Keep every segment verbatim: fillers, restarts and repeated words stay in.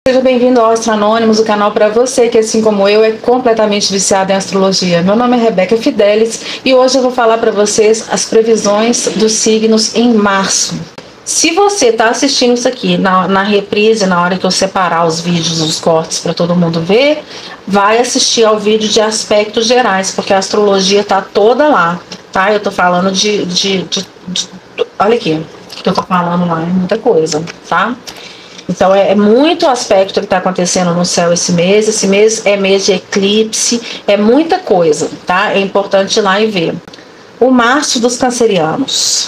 Seja bem-vindo ao Astro Anônimos, o canal para você que, assim como eu, é completamente viciado em astrologia. Meu nome é Rebeca Fidelis e hoje eu vou falar para vocês as previsões dos signos em março. Se você está assistindo isso aqui na, na reprise, na hora que eu separar os vídeos, os cortes para todo mundo ver, vai assistir ao vídeo de aspectos gerais, porque a astrologia está toda lá, tá? Eu estou falando de, de, de, de... Olha aqui, o que eu estou falando lá é muita coisa, tá? Então é, é muito aspecto que está acontecendo no céu esse mês. Esse mês é mês de eclipse, é muita coisa, tá? É importante ir lá e ver. O março dos cancerianos.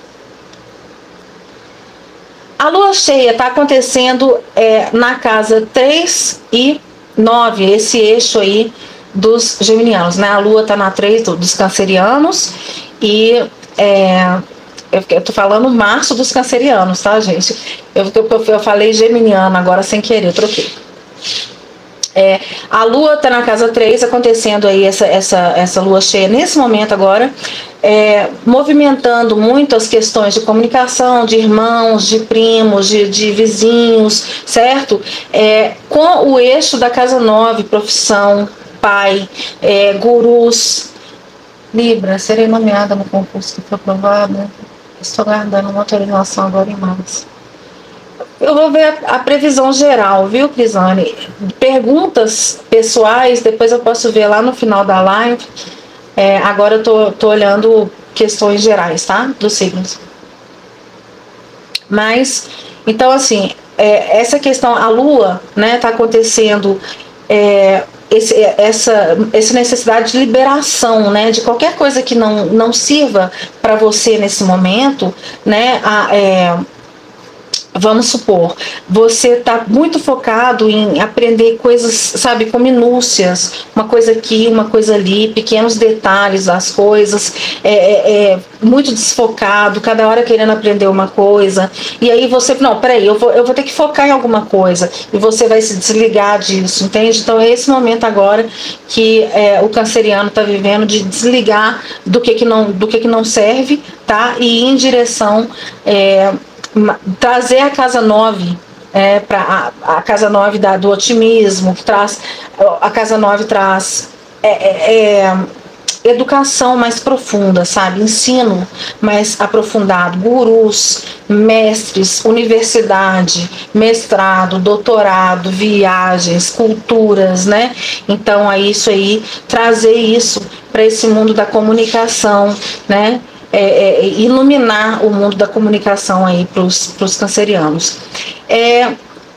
A lua cheia está acontecendo é, na casa três e nove, esse eixo aí dos geminianos, né? A lua está na três dos cancerianos e... É, Eu, eu tô falando março dos cancerianos, tá, gente? Eu, eu, eu falei geminiano agora sem querer, eu troquei. É, a lua tá na casa três, acontecendo aí essa, essa, essa lua cheia nesse momento agora, é, movimentando muito as questões de comunicação, de irmãos, de primos, de, de vizinhos, certo? É, com o eixo da casa nove, profissão, pai, é, gurus. Libra, serei nomeada no concurso que foi aprovado. Estou guardando uma autorização agora em março. Eu vou ver a, a previsão geral, viu, Crisane? Perguntas pessoais, depois eu posso ver lá no final da live. É, agora eu tô, tô olhando questões gerais, tá? Dos signos. Mas, então assim, é, essa questão, a lua, né, tá acontecendo... É, Esse, essa, essa necessidade de liberação, né, de qualquer coisa que não, não sirva para você nesse momento, né, a, é, vamos supor, você está muito focado em aprender coisas, sabe, com minúcias, uma coisa aqui, uma coisa ali, pequenos detalhes das coisas, é, é, é muito desfocado, cada hora querendo aprender uma coisa, e aí você, não, peraí, eu vou, eu vou ter que focar em alguma coisa, e você vai se desligar disso, entende? Então é esse momento agora que é, o canceriano está vivendo, de desligar do que, que, não, do que, que não serve, tá? E ir em direção... É, trazer a casa nove é, para a, a casa nove da, do otimismo, que traz, a casa nove traz é, é, é, educação mais profunda, sabe? Ensino mais aprofundado, gurus, mestres, universidade, mestrado, doutorado, viagens, culturas, né? Então é isso aí, trazer isso para esse mundo da comunicação, né? É, é, iluminar o mundo da comunicação aí para os cancerianos. É,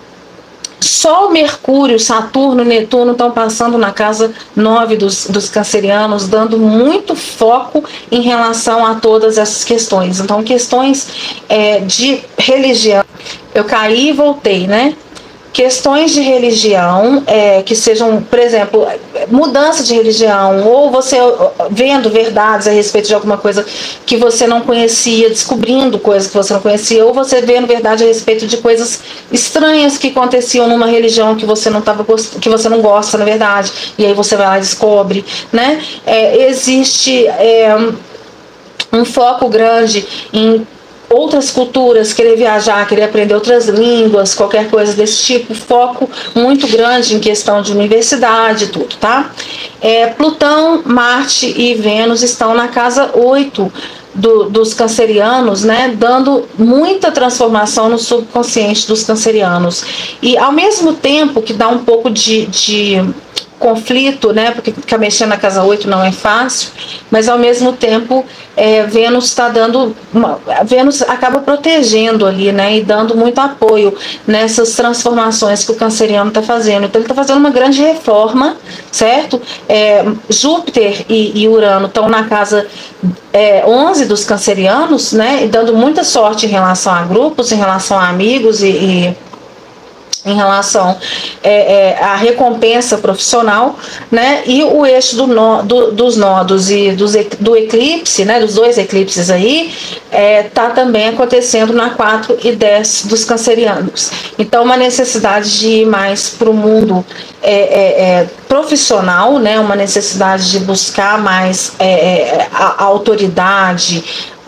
Sol, Mercúrio, Saturno, Netuno estão passando na casa nove dos, dos cancerianos, dando muito foco em relação a todas essas questões. Então, questões é, de religião. Eu caí e voltei, né? Questões de religião, é, que sejam, por exemplo, mudança de religião, ou você vendo verdades a respeito de alguma coisa que você não conhecia, descobrindo coisas que você não conhecia, ou você vendo verdade a respeito de coisas estranhas que aconteciam numa religião que você não tava, que você não gosta, na verdade, e aí você vai lá e descobre, né? É, existe é, um foco grande em outras culturas, querer viajar, querer aprender outras línguas, qualquer coisa desse tipo, foco muito grande em questão de universidade, tudo, tá? É, Plutão, Marte e Vênus estão na casa oito do, dos cancerianos, né? Dando muita transformação no subconsciente dos cancerianos. E ao mesmo tempo que dá um pouco de... de conflito, né, porque ficar mexendo na casa oito não é fácil, mas ao mesmo tempo é, Vênus está dando uma, Vênus acaba protegendo ali, né, e dando muito apoio nessas transformações que o canceriano está fazendo. Então ele está fazendo uma grande reforma, certo? É, Júpiter e, e Urano estão na casa é, onze dos cancerianos, né, e dando muita sorte em relação a grupos, em relação a amigos e, e em relação é, é, à recompensa profissional, né, e o eixo do nó, do, dos nodos e dos, do eclipse, né, dos dois eclipses aí, é, tá também acontecendo na quatro e dez dos cancerianos. Então, uma necessidade de ir mais para o mundo é, é, é, profissional, né, uma necessidade de buscar mais é, é, a, a autoridade, o,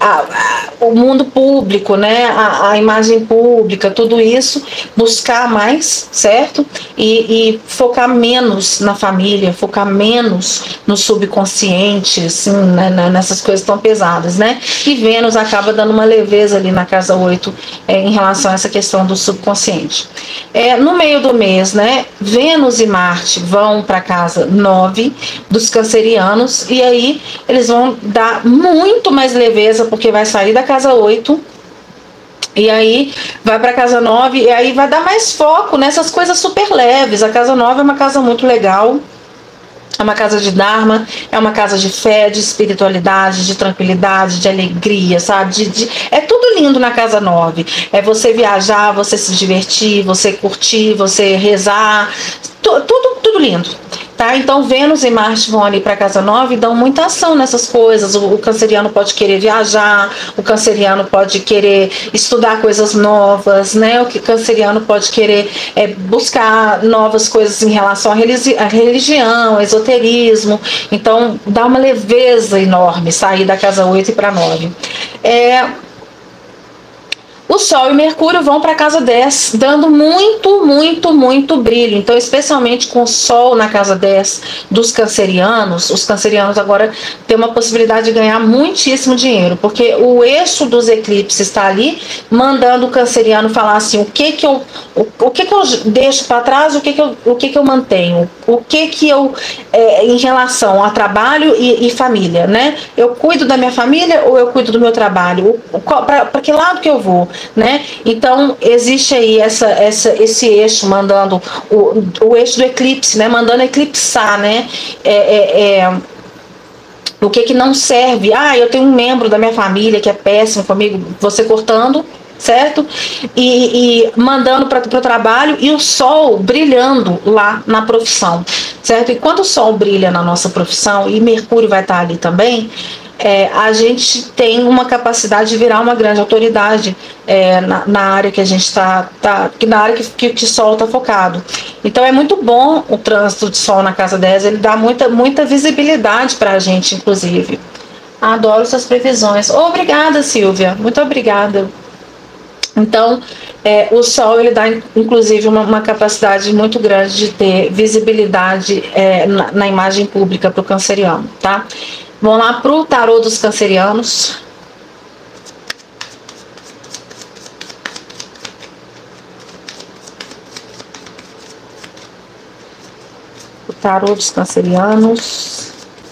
a, a, o mundo público, né? A, a imagem pública, tudo isso, buscar mais, certo? E, e focar menos na família, focar menos no subconsciente, assim, né? Nessas coisas tão pesadas, né? E Vênus acaba dando uma leveza ali na casa oito é, em relação a essa questão do subconsciente. É, no meio do mês, né? Vênus e Marte vão para a casa nove dos cancerianos, e aí eles vão dar muito mais leveza, porque vai sair da casa oito e aí vai para a casa nove, e aí vai dar mais foco nessas coisas super leves. A casa nove é uma casa muito legal, é uma casa de Dharma, é uma casa de fé, de espiritualidade, de tranquilidade, de alegria, sabe? De, de, é tudo lindo na casa nove. É você viajar, você se divertir, você curtir, você rezar, tu, tudo, tudo lindo. Tá? Então Vênus e Marte vão ali para a casa nove e dão muita ação nessas coisas. O, o canceriano pode querer viajar, o canceriano pode querer estudar coisas novas, né? O que canceriano pode querer é buscar novas coisas em relação à religi à religião, esoterismo. Então dá uma leveza enorme sair da casa oito e para nove. É, o Sol e Mercúrio vão para a casa dez, dando muito, muito, muito brilho. Então, especialmente com o Sol na casa dez dos cancerianos, os cancerianos agora têm uma possibilidade de ganhar muitíssimo dinheiro, porque o eixo dos eclipses está ali, mandando o canceriano falar assim, o que que eu, o, o que que eu deixo para trás, o que que eu, o que que eu mantenho, o que que eu, é, em relação a trabalho e, e família, né? Eu cuido da minha família ou eu cuido do meu trabalho? Para que lado que eu vou? Né? Então existe aí essa, essa, esse eixo mandando o, o eixo do eclipse, né? Mandando eclipsar, né? É, é, é, o que que não serve. Ah, eu tenho um membro da minha família que é péssimo comigo, você cortando, certo? E, e mandando para o trabalho, e o Sol brilhando lá na profissão, certo? E quando o Sol brilha na nossa profissão, e Mercúrio vai estar ali também, É, a gente tem uma capacidade de virar uma grande autoridade é, na, na área que a gente está, tá, na área que, que, que o Sol está focado. Então é muito bom o trânsito de Sol na casa dez, ele dá muita, muita visibilidade para a gente, inclusive. Adoro suas previsões. Obrigada, Silvia, muito obrigada. Então, é, o Sol, ele dá, inclusive, uma, uma capacidade muito grande de ter visibilidade é, na, na imagem pública para o canceriano, tá? Vamos lá para o tarô dos cancerianos. O tarô dos cancerianos.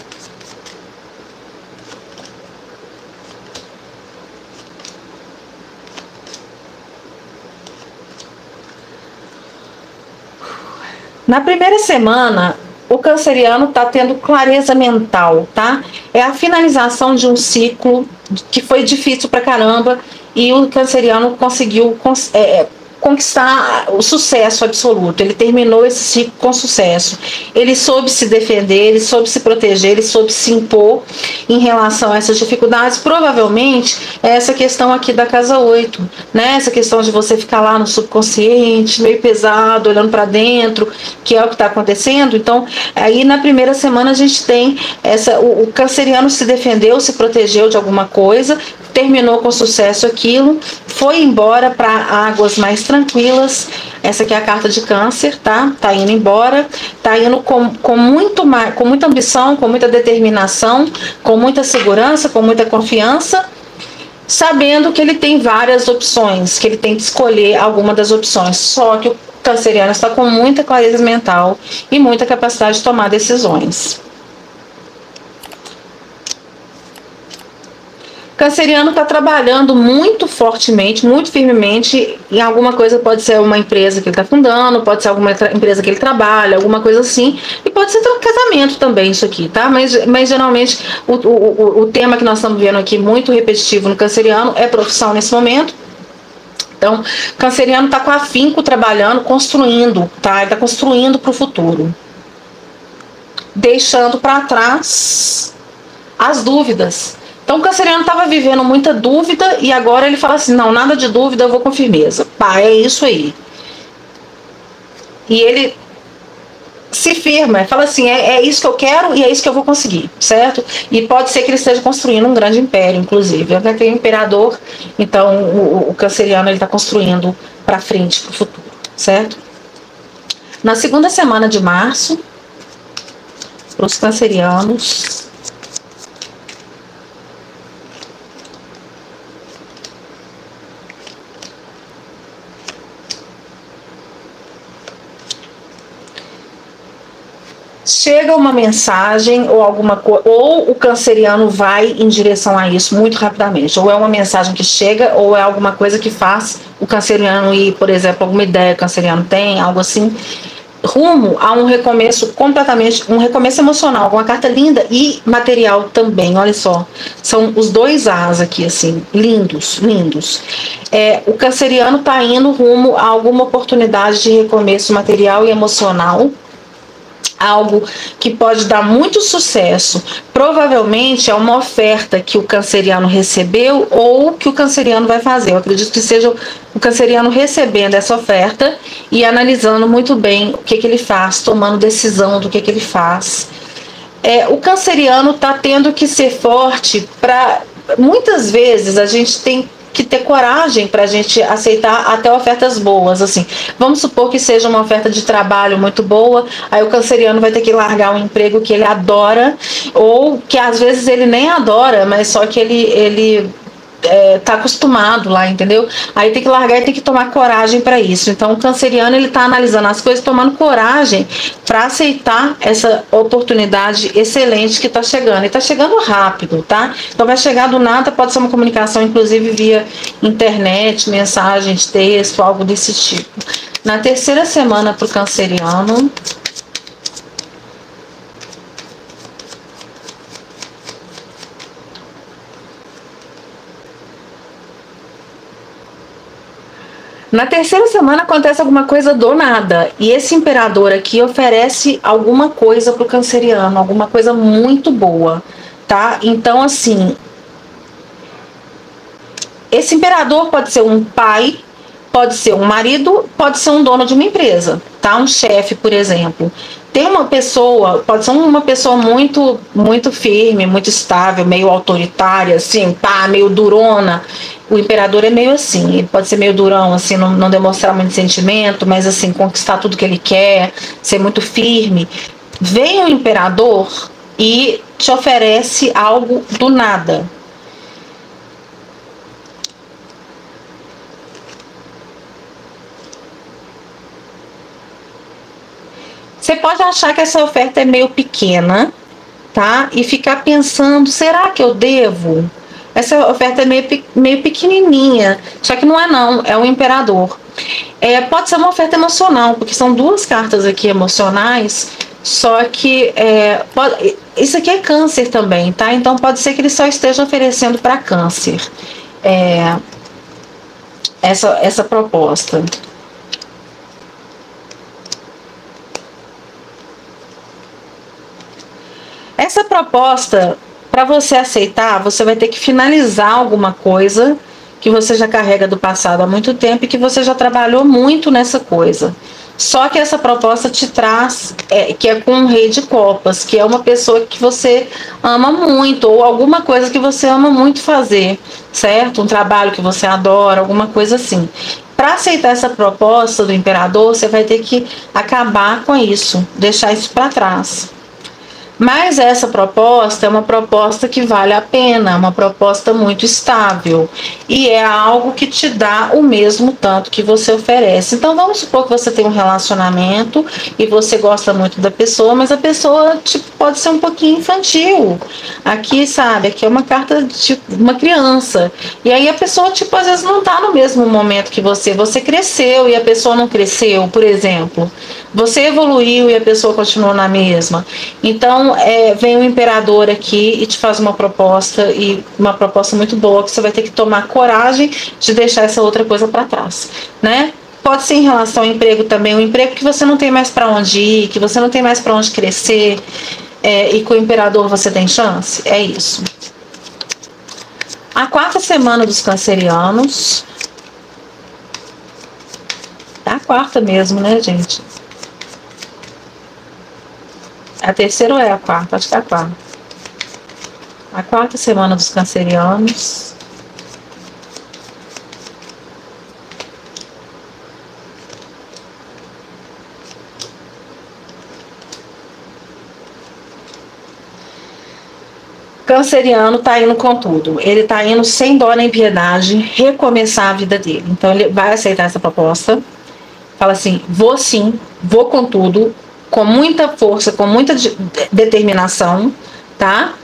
Na primeira semana, o canceriano está tendo clareza mental, tá? É a finalização de um ciclo que foi difícil pra caramba, e o canceriano conseguiu é, conquistar o sucesso absoluto. Ele terminou esse ciclo com sucesso. Ele soube se defender, ele soube se proteger, ele soube se impor em relação a essas dificuldades. Provavelmente é essa questão aqui da casa oito, né? Essa questão de você ficar lá no subconsciente, meio pesado, olhando para dentro, que é o que está acontecendo. Então, aí na primeira semana a gente tem essa, o, o canceriano se defendeu, se protegeu de alguma coisa, terminou com sucesso aquilo, foi embora para águas mais tranquilas. Essa aqui é a carta de Câncer, tá? Tá indo embora, tá indo com, com, muito, com muita ambição, com muita determinação, com muita segurança, com muita confiança, sabendo que ele tem várias opções, que ele tem que escolher alguma das opções. Só que o canceriano está com muita clareza mental e muita capacidade de tomar decisões. Canceriano está trabalhando muito fortemente, muito firmemente em alguma coisa. Pode ser uma empresa que ele está fundando, pode ser alguma empresa que ele trabalha, alguma coisa assim, e pode ser um casamento também isso aqui, tá? Mas, mas geralmente o, o, o tema que nós estamos vendo aqui, muito repetitivo no canceriano, é profissão nesse momento. Então, canceriano está com afinco trabalhando, construindo, tá? Ele está construindo para o futuro, deixando para trás as dúvidas. Então o canceriano estava vivendo muita dúvida, e agora ele fala assim, não, nada de dúvida, eu vou com firmeza. Pá, é isso aí. E ele se firma, fala assim, é, é isso que eu quero e é isso que eu vou conseguir, certo? E pode ser que ele esteja construindo um grande império, inclusive. Até tem um imperador, então o, o canceriano ele está construindo para frente, para o futuro, certo? Na segunda semana de março, para os cancerianos, chega uma mensagem ou alguma coisa, ou o canceriano vai em direção a isso muito rapidamente, ou é uma mensagem que chega, ou é alguma coisa que faz o canceriano ir, por exemplo, alguma ideia que o canceriano tem, algo assim, rumo a um recomeço completamente, um recomeço emocional, uma carta linda e material também, olha só, são os dois As aqui, assim, lindos, lindos. É, o canceriano está indo rumo a alguma oportunidade de recomeço material e emocional, algo que pode dar muito sucesso. Provavelmente é uma oferta que o canceriano recebeu ou que o canceriano vai fazer. Eu acredito que seja o canceriano recebendo essa oferta e analisando muito bem o que, que ele faz, tomando decisão do que, que ele faz. É, o canceriano está tendo que ser forte para... Muitas vezes a gente tem que ter coragem para a gente aceitar até ofertas boas, assim. Vamos supor que seja uma oferta de trabalho muito boa, aí o canceriano vai ter que largar um emprego que ele adora, ou que às vezes ele nem adora, mas só que ele... ele É, tá acostumado lá, entendeu? Aí tem que largar e tem que tomar coragem para isso. Então o canceriano ele tá analisando as coisas, tomando coragem para aceitar essa oportunidade excelente que tá chegando. E tá chegando rápido, tá? Então vai chegar do nada, pode ser uma comunicação inclusive via internet, mensagem de texto, algo desse tipo. Na terceira semana pro canceriano, Na terceira semana acontece alguma coisa do nada. E esse imperador aqui oferece alguma coisa para o canceriano, alguma coisa muito boa, tá? Então, assim, esse imperador pode ser um pai, pode ser um marido, pode ser um dono de uma empresa, tá? Um chefe, por exemplo. Tem uma pessoa, pode ser uma pessoa muito, muito firme, muito estável, meio autoritária, assim, tá, meio durona. O imperador é meio assim, ele pode ser meio durão, assim, não, não demonstrar muito sentimento, mas assim, conquistar tudo que ele quer, ser muito firme. Vem o imperador e te oferece algo do nada. Você pode achar que essa oferta é meio pequena, tá? E ficar pensando, será que eu devo? Essa oferta é meio, meio pequenininha, só que não é não, é o imperador. É, pode ser uma oferta emocional, porque são duas cartas aqui emocionais, só que é, pode, isso aqui é câncer também, tá? Então pode ser que ele só esteja oferecendo para câncer é, essa, essa proposta. Essa proposta, para você aceitar, você vai ter que finalizar alguma coisa que você já carrega do passado há muito tempo e que você já trabalhou muito nessa coisa. Só que essa proposta te traz, é, que é com um rei de copas, que é uma pessoa que você ama muito, ou alguma coisa que você ama muito fazer, certo? Um trabalho que você adora, alguma coisa assim. Para aceitar essa proposta do imperador, você vai ter que acabar com isso, deixar isso para trás. Mas essa proposta é uma proposta que vale a pena, uma proposta muito estável e é algo que te dá o mesmo tanto que você oferece. Então vamos supor que você tem um relacionamento e você gosta muito da pessoa, mas a pessoa tipo, pode ser um pouquinho infantil. Aqui, sabe, aqui é uma carta de uma criança. E aí a pessoa, tipo, às vezes não está no mesmo momento que você. Você cresceu e a pessoa não cresceu, por exemplo. Você evoluiu e a pessoa continuou na mesma. Então, É, vem o imperador aqui e te faz uma proposta, e uma proposta muito boa, que você vai ter que tomar coragem de deixar essa outra coisa para trás, né? Pode ser em relação ao emprego também, um emprego que você não tem mais para onde ir, que você não tem mais para onde crescer, é, e com o imperador você tem chance, é isso. A quarta semana dos cancerianos, é a quarta mesmo, né, gente? A terceira ou é a quarta? Acho que é a quarta. A quarta semana dos cancerianos. Canceriano tá indo com tudo. Ele tá indo sem dó nem piedade recomeçar a vida dele. Então ele vai aceitar essa proposta. Fala assim, vou sim, vou com tudo, com muita força, com muita de determinação, tá?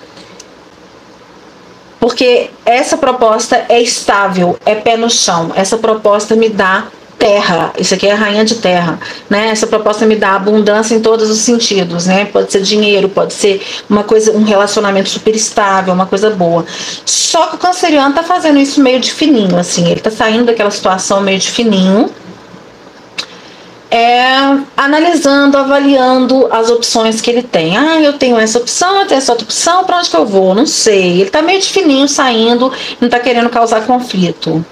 Porque essa proposta é estável, é pé no chão. Essa proposta me dá terra, isso aqui é a rainha de terra, né? Essa proposta me dá abundância em todos os sentidos, né? Pode ser dinheiro, pode ser uma coisa, um relacionamento super estável, uma coisa boa. Só que o canceriano tá fazendo isso meio de fininho, assim, ele tá saindo daquela situação meio de fininho, é, analisando, avaliando as opções que ele tem. Ah, eu tenho essa opção, eu tenho essa outra opção, para onde que eu vou? Não sei. Ele tá meio de fininho, saindo, não tá querendo causar conflito.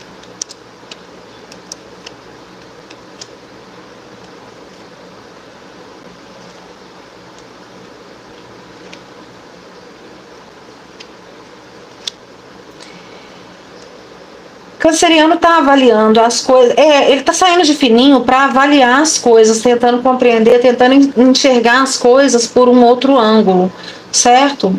Canceriano está avaliando as coisas, é, ele está saindo de fininho para avaliar as coisas, tentando compreender, tentando enxergar as coisas por um outro ângulo, certo?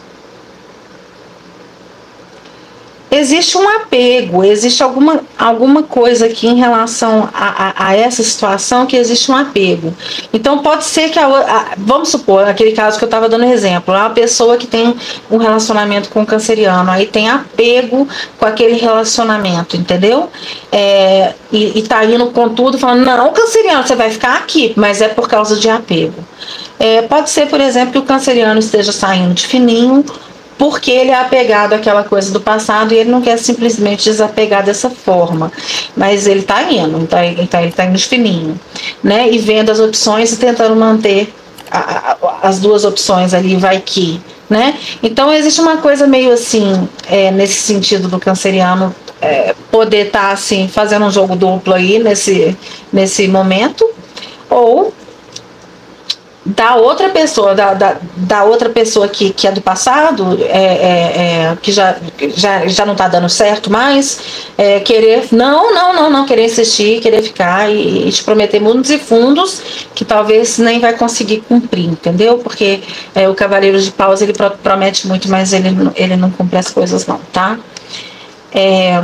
Existe um apego, existe alguma, alguma coisa aqui em relação a, a, a essa situação que existe um apego. Então pode ser que, a, a, vamos supor, aquele caso que eu estava dando exemplo, uma pessoa que tem um relacionamento com um canceriano, aí tem apego com aquele relacionamento, entendeu? É, e, e tá indo com tudo, falando, não, canceriano, você vai ficar aqui, mas é por causa de apego. É, pode ser, por exemplo, que o canceriano esteja saindo de fininho, porque ele é apegado àquela coisa do passado e ele não quer simplesmente desapegar dessa forma. Mas ele está indo, então ele está indo de fininho, né? E vendo as opções e tentando manter a, a, as duas opções ali, vai que, né? Então existe uma coisa meio assim, é, nesse sentido do canceriano, é, poder estar tá, assim, fazendo um jogo duplo aí nesse, nesse momento, ou da outra pessoa, da, da, da outra pessoa que, que é do passado, é, é, é, que já, já, já não está dando certo mais, é, querer, não, não, não, não, querer insistir, querer ficar e, e te prometer mundos e fundos que talvez nem vai conseguir cumprir, entendeu? Porque é, o Cavaleiro de Paus, ele promete muito, mas ele, ele não cumpre as coisas não, tá? É,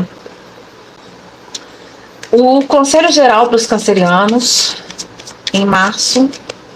o Conselho Geral para os Cancerianos, em março.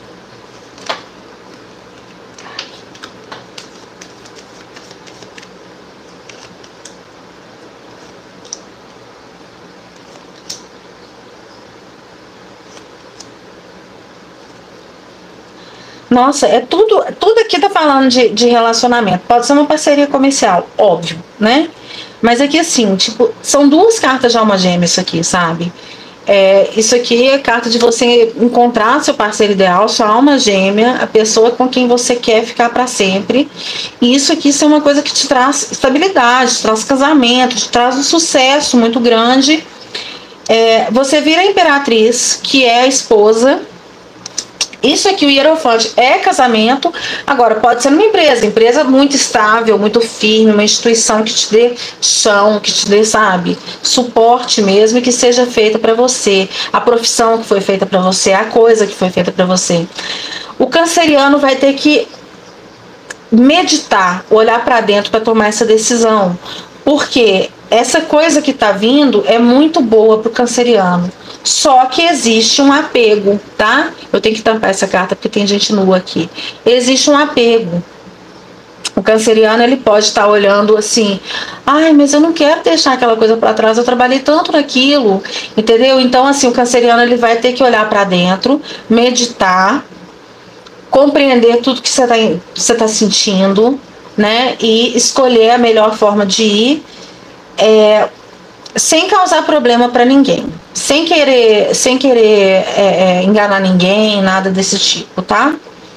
Nossa, é tudo, tudo aqui tá falando de, de relacionamento. Pode ser uma parceria comercial, óbvio, né? Mas aqui assim, tipo, são duas cartas de alma gêmea isso aqui, sabe? É, isso aqui é carta de você encontrar seu parceiro ideal, sua alma gêmea, a pessoa com quem você quer ficar para sempre. E isso aqui isso é uma coisa que te traz estabilidade, te traz casamento, te traz um sucesso muito grande. É, você vira a Imperatriz, que é a esposa. Isso aqui, o Hierofante, é casamento. Agora, pode ser numa empresa, empresa muito estável, muito firme, uma instituição que te dê chão, que te dê, sabe, suporte mesmo, e que seja feita para você. A profissão que foi feita para você, a coisa que foi feita para você. O canceriano vai ter que meditar, olhar para dentro para tomar essa decisão. Porque essa coisa que está vindo é muito boa para o canceriano. Só que existe um apego, tá? Eu tenho que tampar essa carta porque tem gente nua aqui. Existe um apego. O canceriano, ele pode estar olhando assim, ai, mas eu não quero deixar aquela coisa para trás, eu trabalhei tanto naquilo, entendeu? Então, assim, o canceriano, ele vai ter que olhar para dentro, meditar, compreender tudo que você está você tá sentindo, né? E escolher a melhor forma de ir, é, sem causar problema para ninguém, sem querer, sem querer é, é, enganar ninguém, nada desse tipo, tá?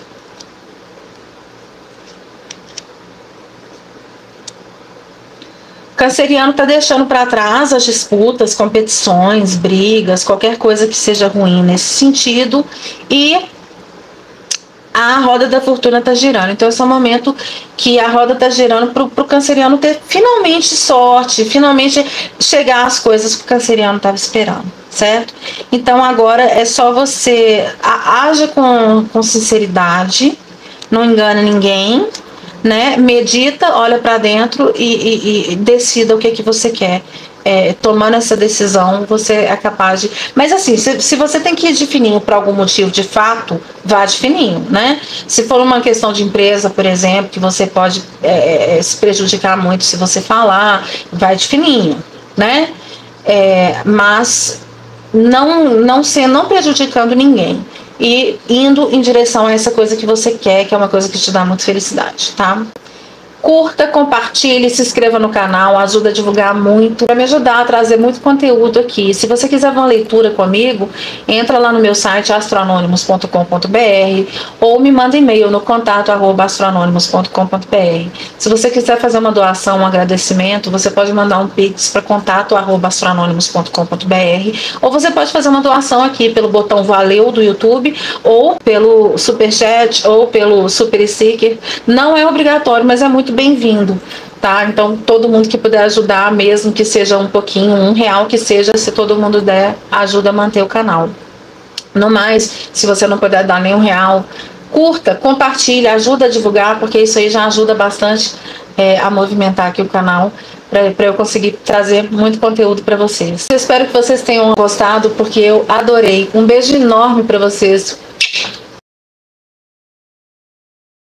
Canceriano tá deixando para trás as disputas, competições, brigas, qualquer coisa que seja ruim nesse sentido, e a roda da fortuna está girando. Então esse é o momento que a roda está girando para o canceriano ter finalmente sorte, finalmente chegar às coisas que o canceriano estava esperando, certo? Então agora é só você haja com, com sinceridade, não engana ninguém, né? Medita, olha para dentro e, e, e decida o que, que você quer. É, tomando essa decisão, você é capaz de... Mas assim, se, se você tem que ir de fininho por algum motivo, de fato, vá de fininho, né? Se for uma questão de empresa, por exemplo, que você pode é, se prejudicar muito se você falar, vai de fininho, né? É, mas não, não, ser, não prejudicando ninguém e indo em direção a essa coisa que você quer, que é uma coisa que te dá muita felicidade, tá? Curta, compartilhe, se inscreva no canal, ajuda a divulgar muito, vai me ajudar a trazer muito conteúdo aqui. Se você quiser uma leitura comigo, entra lá no meu site astronônimos ponto com ponto br ou me manda e-mail no contato arroba astronônimos ponto com ponto br. Se você quiser fazer uma doação, um agradecimento, você pode mandar um pix para contato arroba astronônimos ponto com ponto br ou você pode fazer uma doação aqui pelo botão Valeu do YouTube ou pelo Superchat ou pelo Super Sticker. Não é obrigatório, mas é muito bem-vindo, tá? Então todo mundo que puder ajudar, mesmo que seja um pouquinho, um real que seja, se todo mundo der, ajuda a manter o canal. No mais, se você não puder dar nenhum real, curta, compartilha, ajuda a divulgar, porque isso aí já ajuda bastante é, a movimentar aqui o canal, para eu conseguir trazer muito conteúdo para vocês. Eu espero que vocês tenham gostado, porque eu adorei. Um beijo enorme para vocês.